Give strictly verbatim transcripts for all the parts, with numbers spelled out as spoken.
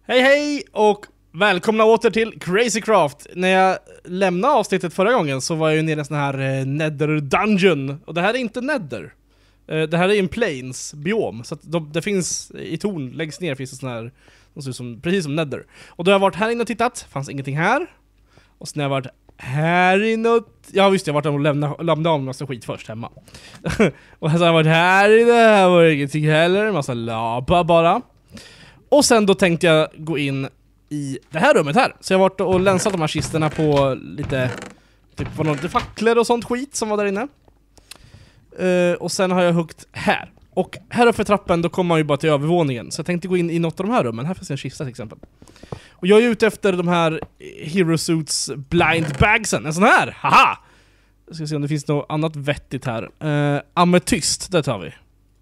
Hej hej och välkomna åter till Crazycraft. När jag lämnade avsnittet förra gången så var jag ju nere i en sån här eh, Nether Dungeon. Och det här är inte Nether. Eh, det här är en Plains biom. Så att de, det finns i torn längst ner finns det sån här, de ser ut som, precis som Nether. Och då har jag varit här inne och tittat, fanns ingenting här. Och sen har jag varit här inne och... Ja visst, jag har varit och lämnade, lämnade av en massa skit först hemma. Och sen har jag varit här inne, här var det ingenting heller, en massa lava bara. Och sen då tänkte jag gå in i det här rummet här. Så jag har varit och länsat de här kisterna på lite typ på några facklor och sånt skit som var där inne. Uh, och sen har jag huggt här. Och här uppe för trappen då kommer man ju bara till övervåningen. Så jag tänkte gå in i något av de här rummen. Här finns en kista till exempel. Och jag är ute efter de här Hero Suits blind bagsen. En sån här! Haha! Jag ska se om det finns något annat vettigt här. Uh, ametyst, det tar vi.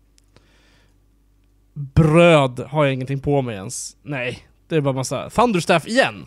Bröd har jag ingenting på mig ens. Nej, det är bara massa Thunderstaff igen.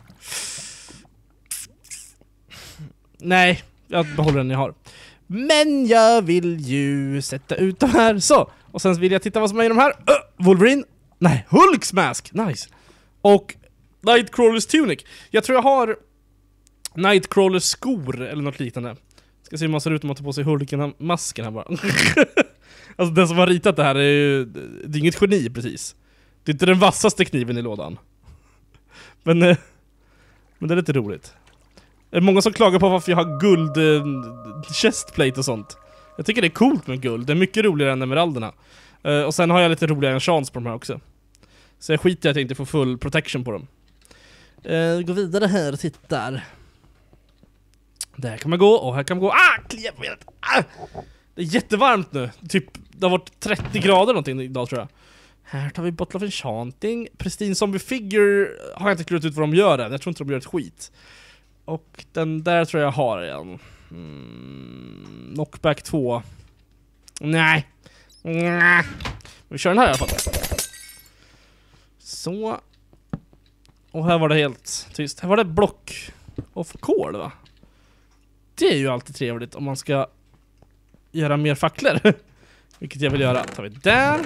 Nej, jag behåller den jag har. Men jag vill ju sätta ut de här. Så, och sen vill jag titta vad som är i de här. uh, Wolverine, nej, Hulks mask, nice. Och Nightcrawlers tunic. Jag tror jag har Nightcrawlers skor eller något liknande. Ska se hur man ser ut om man tar på sig Hulken, masken här bara. Alltså den som har ritat det här är ju, det är inget geni precis. Det är inte den vassaste kniven i lådan. Men, men det är lite roligt. Det är många som klagar på varför jag har guld eh, chestplate och sånt. Jag tycker det är coolt med guld. Det är mycket roligare än emeralderna. Uh, och sen har jag lite roligare än chans på de här också. Så jag skiter i att jag inte får full protection på dem. Uh, gå vidare här och tittar. Där kan man gå och här kan man gå. Ah, klia på benet. Ah! Det är jättevarmt nu. Typ, det har varit trettio grader någonting idag tror jag. Här tar vi Bottle of Enchanting. Pristine Zombie Figure har jag inte klurat ut vad de gör än. Jag tror inte de gör ett skit. Och den där tror jag har igen. Mm, knockback två. Nej. Nej. Vi kör den här i alla fall. Så. Och här var det helt tyst. Här var det block of kol va? Det är ju alltid trevligt om man ska göra mer facklor. Vilket jag vill göra. Tar vi där.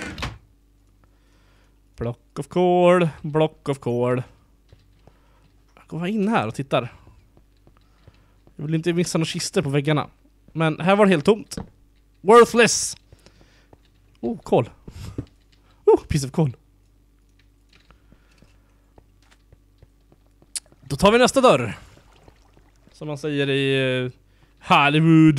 Block of kol. Block of kol. Jag går in här och tittar. Jag vill inte missa några kister på väggarna. Men här var det helt tomt. Worthless. Oh, kol. Oh, piece of kol. Då tar vi nästa dörr. Som man säger i uh, Hollywood.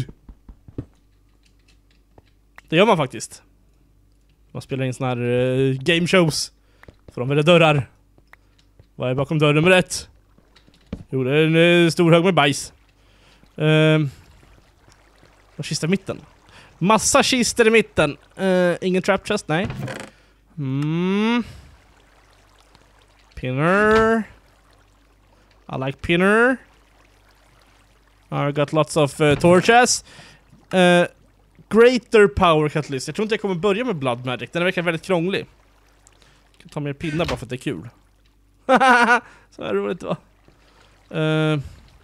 Det gör man faktiskt. Man spelar in såna här uh, game shows. För de väljer dörrar. Vad är bakom dörr nummer ett? Jo, det är en uh, stor hög med bajs. Uh, och kista i mitten. Massa kister i mitten. Uh, ingen trap chest, nej. Mm. Pinner. I like pinner. I got lots of uh, torches. Uh, greater power catalyst. Jag tror inte jag kommer börja med blood magic. Den verkar väldigt krånglig. Jag kan ta mer pinnar bara för att det är kul. Så är det roligt va? Uh,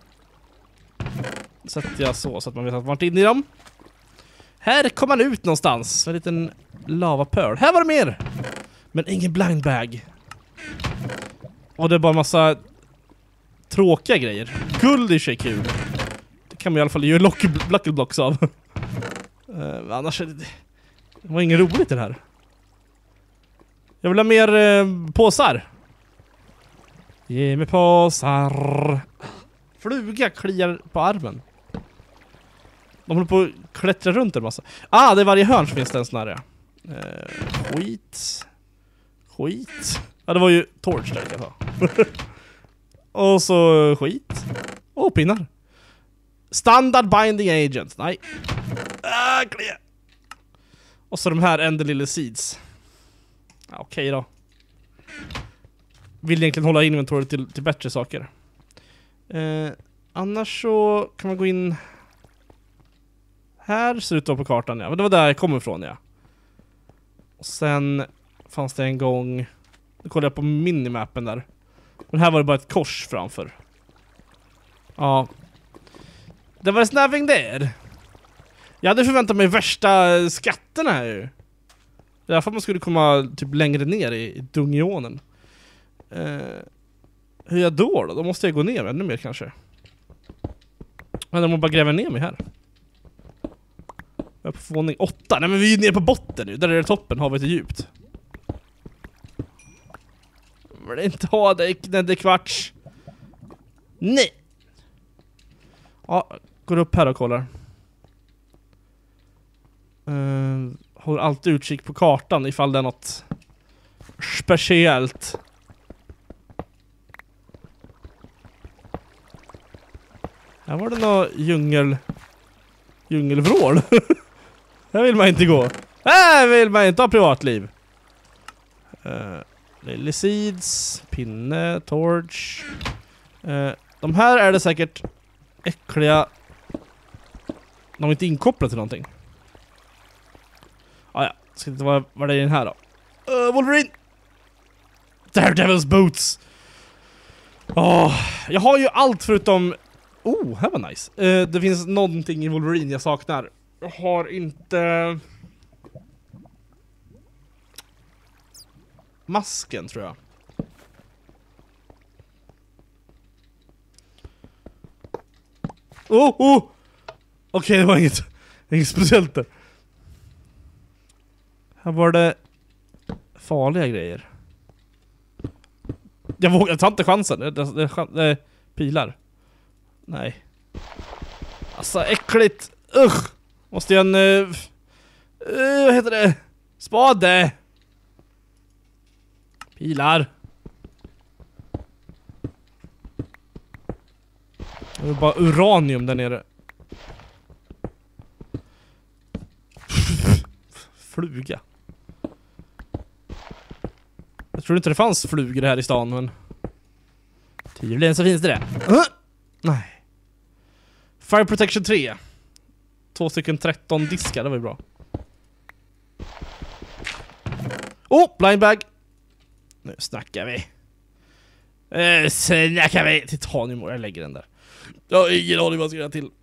sätter jag så så att man vet att man varit in i dem. Här kommer man ut någonstans. En liten lavapöl. Här var det mer. Men ingen blind bag. Och det är bara massa tråkiga grejer. Guld är sig kul. Det kan man i alla fall göra lucky blocks av. uh, Annars är det, det var inget roligt det här. Jag vill ha mer uh, påsar. Ge mig påsar. Fluga kliar på armen. De håller på att klättra runt en massa. Ah, det är varje hörn som finns det en sån här. Uh, skit. Skit. Ja, det var ju torch där kan jag ta. Och så skit. Åh, oh, pinnar. Standard binding agent. Nej. Ah, klia. Och så de här ender lille seeds. Ja, okej okay då. Vill egentligen hålla inventory till, till bättre saker. Eh, annars så kan man gå in. Här ser det ut på kartan, ja. Men det var där jag kommer ifrån, ja. Och sen fanns det en gång. Nu kollade jag på minimappen där. Men här var det bara ett kors framför. Ja. Det var snabbing där. Jag hade förväntat mig värsta skatterna här ju. Det är därför man skulle komma typ längre ner i, i dungeonen. Uh, hur gör jag då då? Då måste jag gå ner ännu mer kanske. Men de måste bara gräva ner mig här. Jag är på våning åtta. Nej men vi är ju nere på botten nu. Där är det toppen, havet är djupt. Jag vill inte ha det, Nedde Kvarts. Nej. Ja, går upp här och kollar. Uh, håller alltid utkik på kartan ifall det är något speciellt. Här var det någon djungel djungelvrål. Här vill man inte gå. Här vill man inte ha privatliv. Uh, Lily Seeds, pinne, torch. Uh, de här är det säkert äckliga. De är inte inkopplade till någonting. Ah, ja, ska inte vara vad det är i den här då. Uh, Wolverine! Daredevil's boots! Oh, jag har ju allt förutom... Oh, här var nice. Uh, det finns någonting i Wolverine jag saknar. Jag har inte... Masken, tror jag. Oh, oh! Okej, okay, det var inget, inget speciellt där. Här var det farliga grejer. Jag vågar ta inte chansen. Det, det, det, det är pilar. Nej. Alltså, äckligt. Ugh! Måste jag en... Uh, uh, vad heter det? Spade! Pilar. Det är bara uranium där nere. Fluga. Jag tror inte det fanns flugor här i stan, men tydligen så finns det det. Uh! Nej. Fire Protection tre. Två stycken tretton diskar, det var ju bra. Oh, blind bag. Nu snackar vi. Eh, snackar vi. Titanium, jag lägger den där. Jag har ingen aning vad jag ska göra till.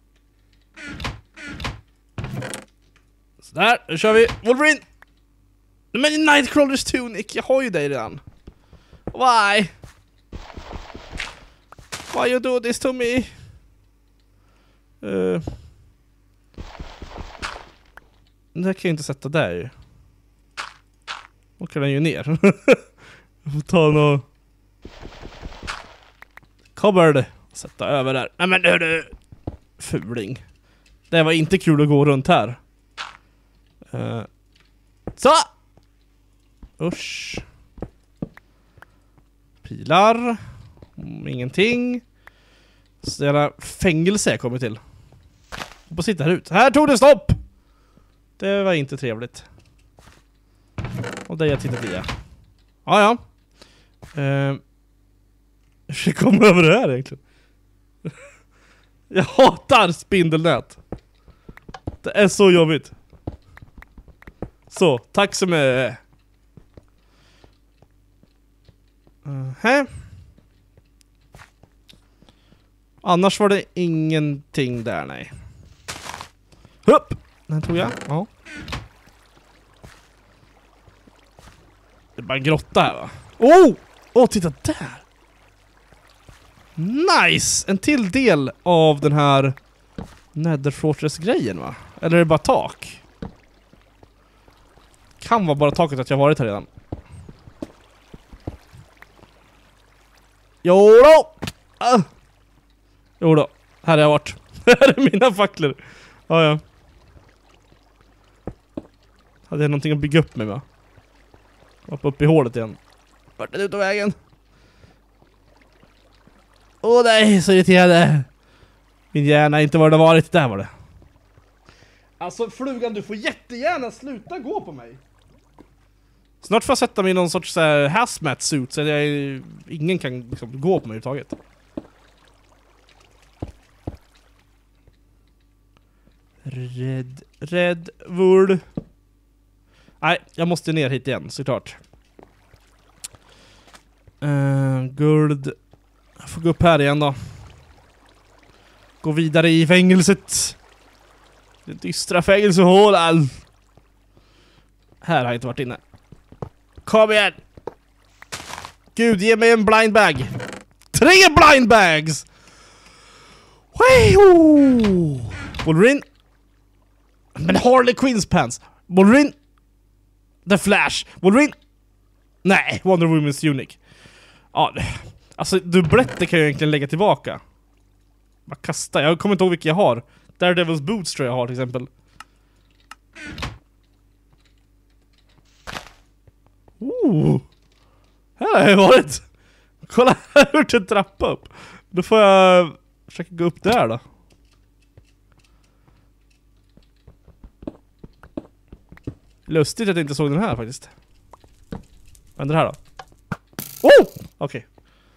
Sådär, nu kör vi. Wolverine! Men Nightcrawlers tunic, jag har ju dig redan. Why? Why you do this to me? Uh. Det här kan jag inte sätta där ju. Åker den ju ner. Jag får ta något cupboard. Sätta över där. Nej men hörru. Fuling. Det var inte kul att gå runt här. Uh. Så! Usch. Pilar. Mm, ingenting. Så jävla fängelse jag kommer till. Och på sitta här ut. Här tog det stopp! Det var inte trevligt. Och där jag tittar via. Ja, ja. Uh, jag ska komma över det här egentligen. Jag hatar spindelnät. Det är så jobbigt. Så, tack så mycket. Uh, här. Annars var det ingenting där, nej. Hupp! Den tog jag, ja. Det är bara en grotta här, va? Oh! Åh, oh, titta där! Nice! En till del av den här Nether Fortress-grejen, va? Eller är det bara tak? Kan vara bara taket att jag varit här redan. Jo då! Ah. Jo då, här har jag varit. Här är mina facklor. Ja, ja. Hade jag någonting att bygga upp med, va? Hoppa upp i hålet igen. Vart är det ut av vägen? Åh nej, så irriterande. Min hjärna inte var det varit. Där var det. Alltså flugan, du får jättegärna sluta gå på mig. Snart får jag sätta mig i någon sorts så här, hazmat suit så att jag, ingen kan liksom, gå på mig överhuvudtaget. Red, red, wood. Nej, jag måste ner hit igen, såklart. Uh, guld. Jag får gå upp här igen då. Gå vidare i fängelset. Det dystra fängelsehålan. Här har jag inte varit inne. Kom igen! Gud, ge mig en blind bag. Tre blind bags! Wee-hoo! Wolverine. Men Harley Quinns pants. Wolverine. The Flash. Wolverine. Nej, Wonder Woman's Unique. Ja, alltså dubbletter kan jag egentligen lägga tillbaka. Bara kasta. Jag kommer inte ihåg vilka jag har. Daredevil's Boots tror jag har till exempel. Ooh. Här har jag varit. Kolla, jag har gjort en trappa upp. Då får jag försöka gå upp där då. Lustigt att jag inte såg den här faktiskt. Vad händer här då? Oh! Okej. Okay.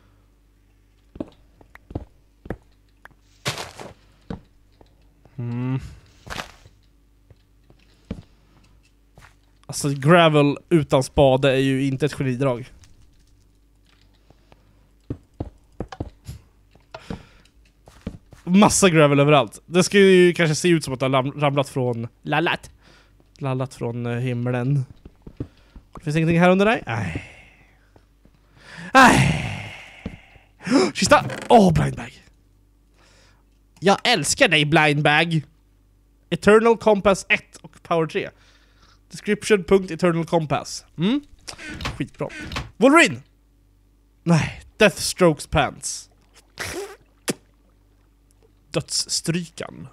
Mm. Alltså gravel utan spade är ju inte ett genidrag. Massa gravel överallt. Det ska ju kanske se ut som att det har ramlat från lallat. Lallat från himlen. Finns det ingenting här under dig? Nej. Nej. Kista! Åh, oh, blind bag. Jag älskar dig, blind bag. Eternal Compass ett och Power tre. Description.eternal compass. Mm. Skitbra. Wolverine! Nej, Deathstrokes pants. Dödsstrykan.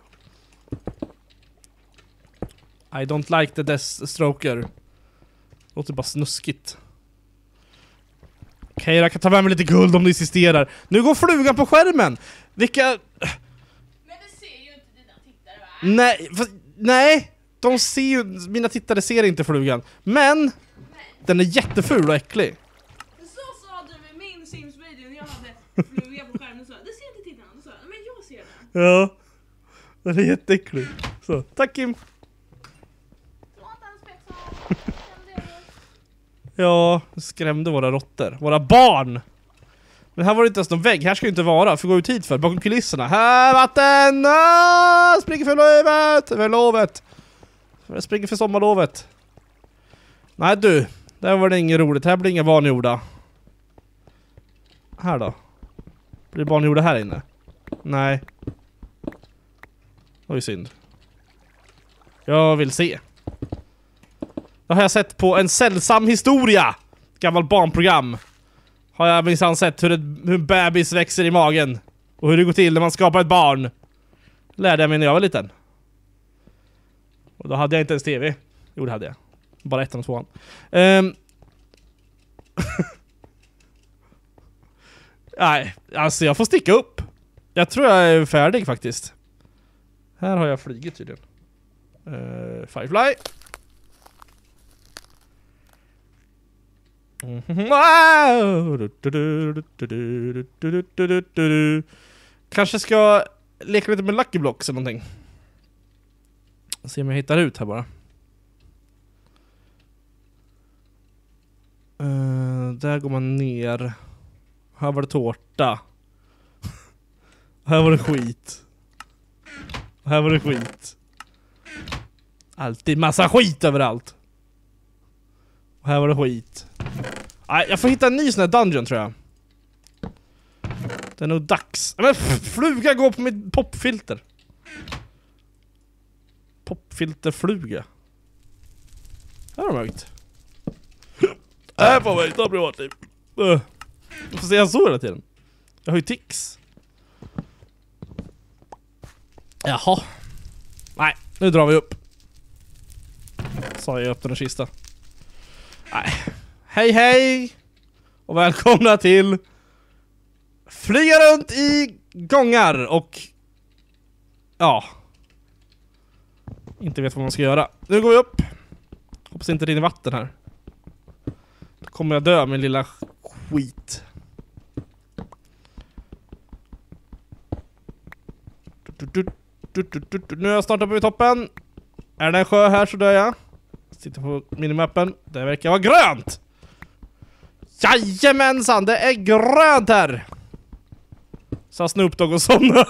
I don't like the Deathstroker. Låter bara snuskigt. Okej, okay, jag kan ta med mig lite guld om du insisterar. Nu går flugan på skärmen. Vilka... Men det ser ju inte dina tittare, va? Nej, för... nej. De ser ju... Mina tittare ser inte flugan. Men... Nej. Den är jätteful och äcklig. Så sa du med min Sims-video när jag hade fluga på skärmen. Så, det ser inte tittarna. Så, men jag ser den. Ja. Den är jätteäcklig. Så, tack Kim. Ja, skrämde våra råttor. Våra barn. Men här var det inte ens någon vägg. Här ska ju inte vara. För gå ut hit för. Bakom kulisserna. Här vatten! Ah, springer för lovet! För lovet. Jag springer för sommarlovet. Nej du. Där var det inget roligt. Här blir inga barnjorda. Här då. Blir barnjorda här inne? Nej. Det var ju synd. Jag vill se. Det har jag sett på En sällsam historia. Gammal barnprogram. Har jag minsann sett hur, ett, hur en bebis växer i magen. Och hur det går till när man skapar ett barn. Lärde jag mig när jag var liten. Och då hade jag inte ens tv. Jo, det hade jag. Bara ettan och tvåan. Um. Nej, alltså jag får sticka upp. Jag tror jag är färdig faktiskt. Här har jag flygit tydligen. Uh, Firefly. Kanske ska leka lite med Lucky Blocks eller någonting. Se om jag hittar ut här bara. Uh, där går man ner. Här var det tårta. Här var det skit. Här var det skit. Alltid massa skit överallt. Och här var det skit. Nej, jag får hitta en ny sån här dungeon tror jag. Det är nog dags. Men fluga går på mitt popfilter. Popfilterfluga. Här är det mörkt. Här får man inte privatliv. Jag får säga så hela tiden. Jag har ju tics. Jaha. Nej, nu drar vi upp. Sa jag öppnar en kista. Nej. Hej hej! Och välkomna till Flyga runt i gångar och ja, inte vet vad man ska göra. Nu går vi upp. Hoppas inte det rinner vatten här. Då kommer jag dö med lilla skit. Nu är jag snart uppe vid toppen. Är det en sjö här så dör jag. Sitter på minimappen. Det verkar vara grönt. Jajamensan, det är grönt här. Så Snoop Dogg och somna.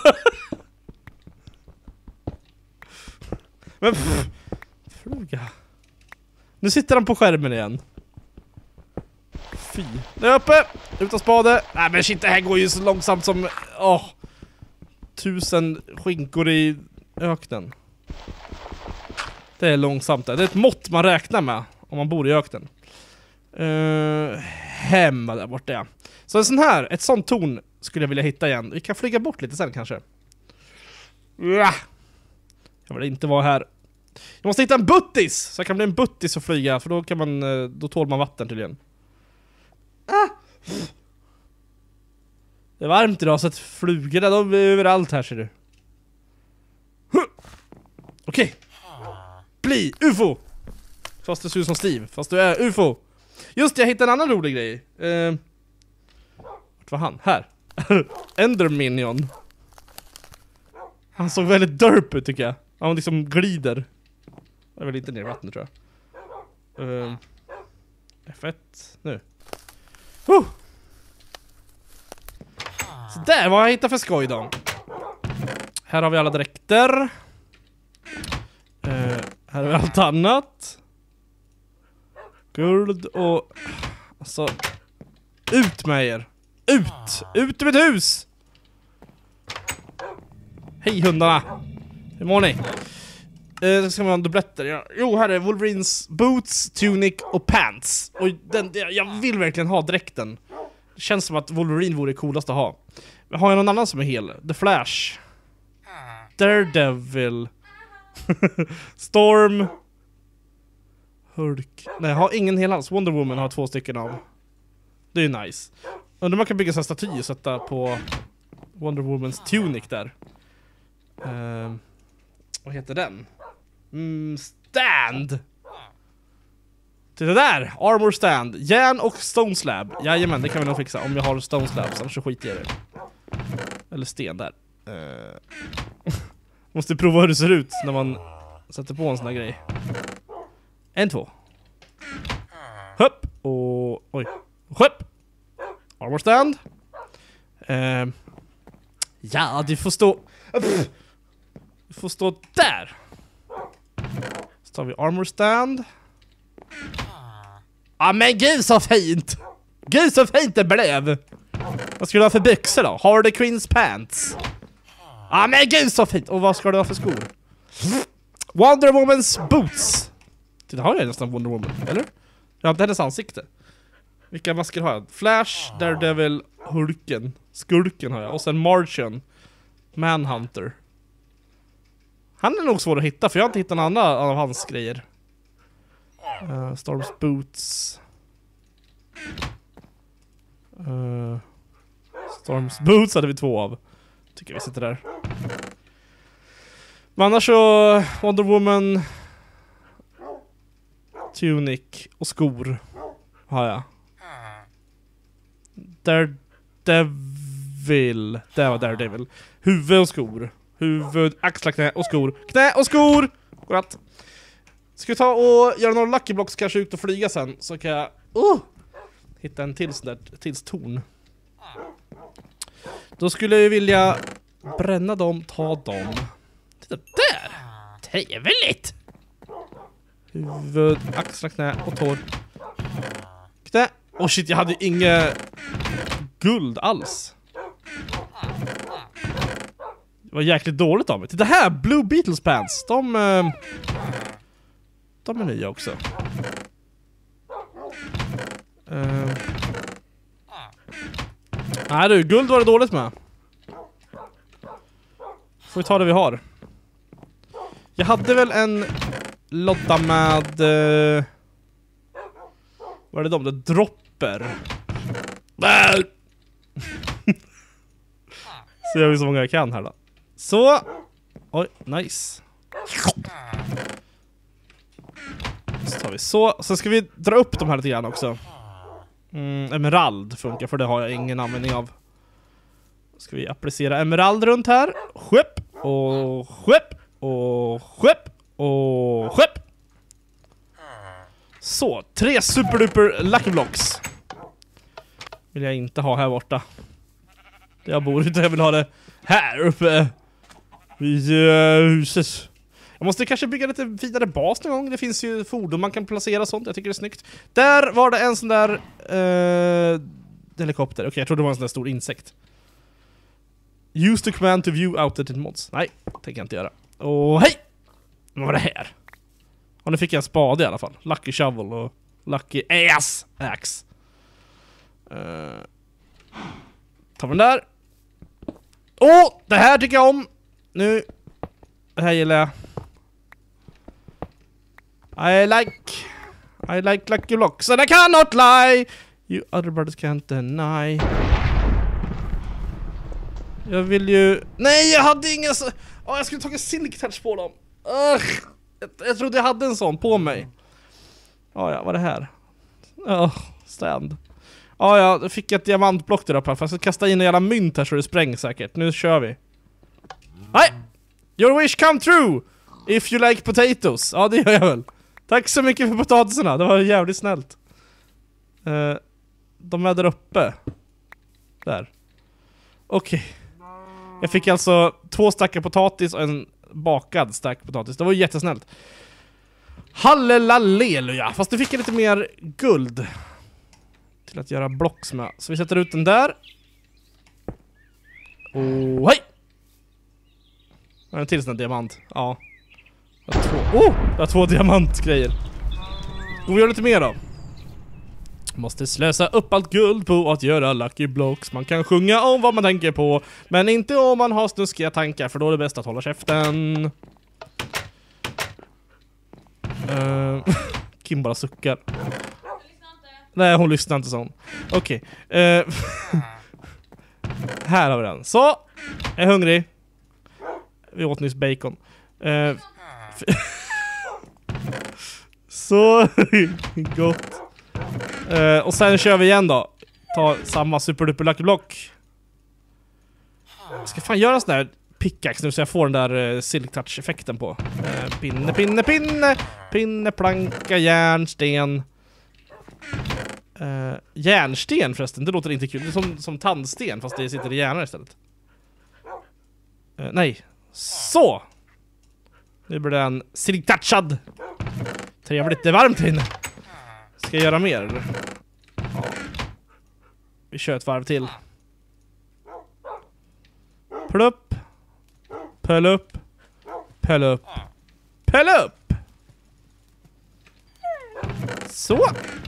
Men pff, fluga. Nu sitter han på skärmen igen. Fy. Det är uppe! Utan spade. Nej men shit, det här går ju så långsamt som... Åh. Oh, tusen skinkor i öknen. Det är långsamt. Det är ett mått man räknar med om man bor i öknen. Uh, hemma där borta, ja. Så en sån här, ett sånt torn skulle jag vilja hitta igen. Vi kan flyga bort lite sen kanske. Ja. Jag vill inte vara här. Jag måste hitta en buttis, så jag kan bli en buttis och flyga. För då kan man, då tål man vatten tydligen. Ah. Det är varmt idag så att flugorna, de är överallt här, ser du. Huh. Okej. Okay. Bli U F O. Fast det ser ut som Steve, fast du är U F O. Just det, jag hittade en annan rolig grej. Eh, vart var han? Här. Ender Minion. Han såg väldigt derp ut tycker jag. Han liksom glider. Jag vill inte ner i vattnet tror jag. Eh, F ett. Nu. Oh! Så där, vad jag hittat för skoj då. Här har vi alla dräkter. Eh, här har vi allt annat. Guld och... Alltså... Ut med er! Ut! Ut ur mitt hus! Hej hundarna! Hur mår ni? Eh, ska vi ha en dubbletter? Ja. Jo, här är Wolverines boots, tunic och pants. Och den, jag vill verkligen ha dräkten. Det känns som att Wolverine vore coolast att ha. Men har jag någon annan som är hel? The Flash. Daredevil. Storm. Hulk. Nej, jag har ingen hel alls. Wonder Woman har två stycken av. Det är ju nice. Undrar man kan bygga en staty och sätta på Wonder Womans tunic där. Uh, vad heter den? Mm, stand! Till det där! Armor stand. Järn och stone slab. Jajamän, det kan vi nog fixa om jag har stone slabs. Annars så skiter jag i det. Eller sten där. Uh. Måste prova hur det ser ut när man sätter på en sån här grej. En, två. Hopp. Och... Oj. Hopp. Armor stand. Uh. Ja, du får stå... Du får stå där. Så tar vi armor stand. Ja ah, men gud så fint. Gud så fint det blev. Vad ska du ha för byxor då? Harley Quinns pants. Ja ah, men gud så fint. Och vad ska du ha för skor? Wonder Womans boots. Det har jag nästan Wonder Woman, eller? Jag har inte hennes ansikte. Vilka masker har jag? Flash, Daredevil, Hulken. Skurken har jag. Och sen Martian. Manhunter. Han är nog svår att hitta, för jag har inte hittat någon annan av hans grejer. Uh, Storms boots. Uh, Storms boots hade vi två av. Tycker vi sitter där. Men annars så Wonder Woman, tunic och skor har jag. Daredevil. Det var Daredevil. Huvud och skor. Huvud, axlar, knä och skor. Knä och skor! Godnatt. Ska vi ta och göra några lucky blocks, kanske ut och flyga sen. Så kan jag uh, hitta en till sån där, tills torn. Då skulle jag vilja bränna dem, ta dem. Titta där! Trevligt! Huvud, axlar, knä och tår. Knä. Åh oh shit, jag hade inget guld alls. Det var jäkligt dåligt av mig. Titta här, Blue Beatles pants. De, eh, de är nya också. Uh. Nej du, guld var det dåligt med. Får vi ta det vi har. Jag hade väl en lotta med... Uh, vad är det de? Det dropper. Så gör vi så många jag kan här då. Så. Oj, nice. Så tar vi så. Så ska vi dra upp de här lite grann också. Mm, emerald funkar, för det har jag ingen användning av. Ska vi applicera emerald runt här. Skepp och skepp och skepp och skepp. Så, tre superduper lucky blocks vill jag inte ha här borta. Jag bor inte, jag vill ha det här uppe vid uh, huset. Jag Jag måste kanske bygga lite finare bas någon gång. Det finns ju fordon man kan placera sånt. Jag tycker det är snyggt. Där var det en sån där uh, helikopter. Okej, okay, jag trodde det var en sån där stor insekt. Use the command to view outdated mods. Nej, tänker jag inte göra. Och hej! Vad var det här? Och nu fick jag en spade i alla fall. Lucky shovel och lucky ass axe. Uh, tar vi den där. Åh, oh, det här tycker jag om. Nu. Det här gillar jag. I like I like lucky blocks and I cannot lie. You other brothers can't deny. Jag vill ju... Nej, jag hade ingen så... Åh, jag skulle tagit silk touch på dem. Ugh. Jag, jag trodde jag hade en sån på mig. Ja, ja, vad är det här? Oh, stand. Ja, ja, då fick jag ett diamantblock där uppe. För jag ska kasta in en jävla mynt här så det sprängs säkert. Nu kör vi. Nej! Your wish come true! If you like potatoes. Ja, det gör jag väl. Tack så mycket för potatisarna. Det var jävligt snällt. Uh, de är där uppe. Där. Okej. Okay. Jag fick alltså två stackar potatis och en bakad stack potatis. Det var jättesnällt. Halleluja. Fast det fick jag lite mer guld till att göra blocks med. Så vi sätter ut den där. Och hej! Jag har en till sån här diamant. Ja. Jag har två. Oh! Jag har två diamantgrejer. Och vi gör lite mer då. Måste slösa upp allt guld på att göra lucky blocks. Man kan sjunga om vad man tänker på, men inte om man har snuskiga tankar, för då är det bäst att hålla käften. Uh, Kim bara suckar. Nej, hon lyssnar inte sån. Okej. Okay. Uh, här har vi den. Så, jag är hungrig. Vi åt nyss bacon. Uh, så gott. Uh, och sen kör vi igen då. Ta samma superduper lucky block. Jag ska fan göra en sån där pickaxe nu så jag får den där uh, silk touch effekten på. Uh, pinne, pinne, pinne. Pinne, planka, järnsten. Uh, järnsten förresten, det låter inte kul. Det är som, som tandsten fast det sitter i hjärnan istället. Uh, nej. Så! Nu blir den silk touchad. Trevligt, det är varmt här inne. Ska jag göra mer eller? Ja. Vi kör ett varv till. Plupp. Pull upp. Pull upp. Pull upp. Så.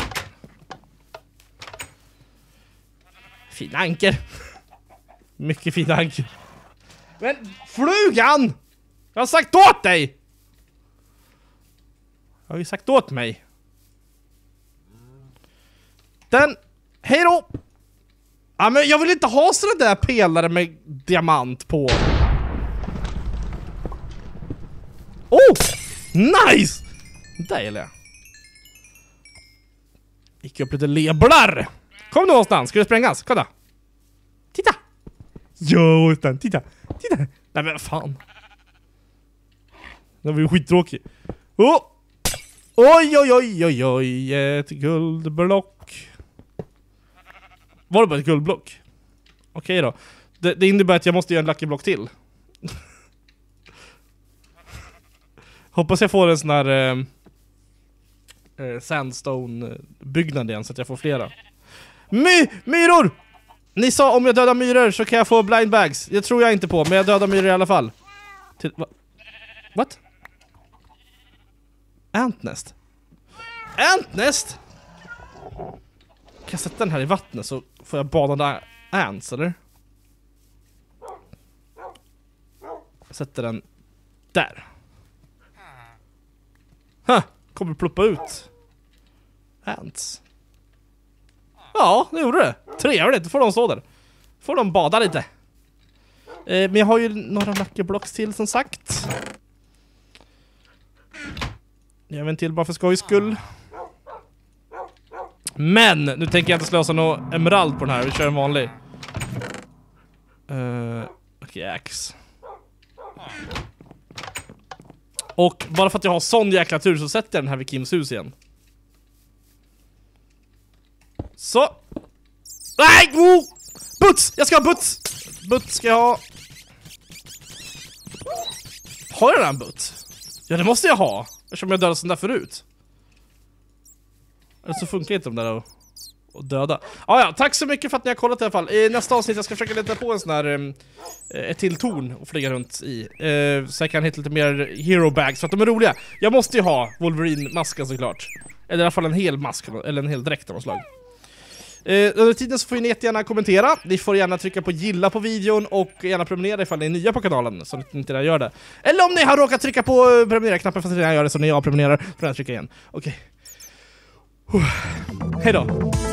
Fina anker. Mycket fina anker. Men flugan! Jag har sagt åt dig! Jag har ju sagt åt mig. Den, hej då! Ja, men jag vill inte ha sådana där pelare med diamant på. Oh! Nice! Där gillar jag. Gick upp lite leblar. Kom någonstans, ska det sprängas? Kolla. Titta! Jo, utan, titta. Titta. Nej men fan. Det var ju skittråkigt. Oh! Oj, oj, oj, oj, oj. Ett guldblock. Var det bara ett guldblock? Okej då. Det, det innebär att jag måste göra en lucky block till. Hoppas jag får en sån här eh, eh, sandstone-byggnad igen så att jag får flera. My, myror! Ni sa om jag dödar myror så kan jag få blind bags. Det tror jag inte på, men jag dödar myror i alla fall. Till, va? What? Antnest? Antnest? Kan jag sätta den här i vattnet så får jag badande ants, eller? Jag sätter den där. Ha, kommer pluppa ut. Ants. Ja, det gjorde det. Trevligt, då får de stå där. Får de bada lite. Eh, men jag har ju några lucky blocks till som sagt. Jag vet till bara för skojs skull. Men nu tänker jag inte slösa någon emerald på den här. Vi kör en vanlig. Uh, Okej, okay, ax. Och bara för att jag har sån jäkla tur så sätter jag den här vid Kims hus igen. Så. Nej! Oh! Butts! Jag ska ha butts! Butts ska jag ha. Har jag redan butt? Ja, det måste jag ha. Eftersom jag dödade sån där förut. Eller så funkar inte de där att, att döda. Ah, ja, tack så mycket för att ni har kollat i alla fall. I nästa avsnitt jag ska försöka leta på en sån här um, ett till torn och flyga runt i. Uh, så jag kan hitta lite mer hero bags för att de är roliga. Jag måste ju ha Wolverine-masken såklart. Eller i alla fall en hel mask eller en hel dräkt av något slag. Uh, under tiden så får ni jättegärna kommentera. Ni får gärna trycka på gilla på videon och gärna prenumerera ifall ni är nya på kanalen så att ni inte gör det. Eller om ni har råkat trycka på prenumerera-knappen för att ni gör det så när jag prenumererar får jag trycka igen. Okej. Okay. Hej då.